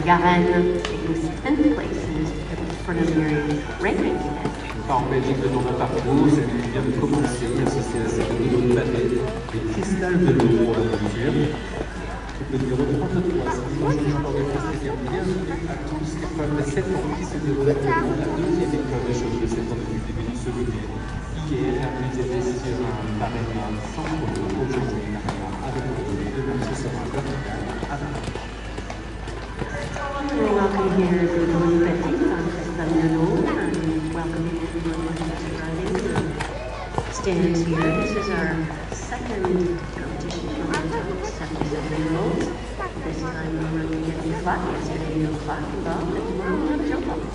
Garenne, taking us 10th places for the Mary ranking event. En Belgique, le tournoi parcours, c'est lui qui vient de commencer, assisté à cette vidéo de bataille, les cristal de l'eau à mesure. Le numéro 33, c'est dimanche de l'organisation bienvenue à tous, l'épreuve de 7 ans qui se déroule actuellement, la deuxième épreuve de chose de 7 ans depuis le début du second tour. Hier, la pluie était sur un barème sans photo, aujourd'hui, l'arrière avec photo, demain ce sera un vertical à la main. We're welcome here to Louis Petit on Festival de l'eau, and welcome everyone who's arriving. Stands here. This is our second competition for the 77-year-olds. This time we're running at 8 o'clock. Yesterday 8 o'clock involved, and tomorrow we'll have a jump off.